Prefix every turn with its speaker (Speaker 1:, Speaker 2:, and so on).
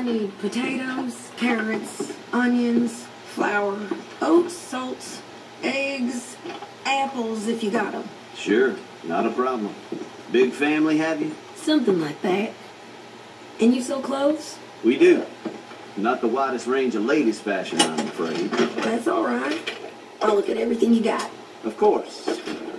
Speaker 1: need potatoes, carrots, onions, flour, oats, salt, eggs, apples if you got them.
Speaker 2: Sure, not a problem. Big family, have you?
Speaker 1: Something like that. And you sew clothes?
Speaker 2: We do. Not the widest range of ladies' fashion, I'm afraid.
Speaker 1: That's all right. I'll look at everything you got.
Speaker 2: Of course.